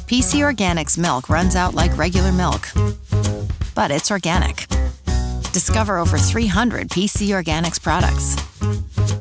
PC Organics milk runs out like regular milk, but it's organic. Discover over 300 PC Organics products.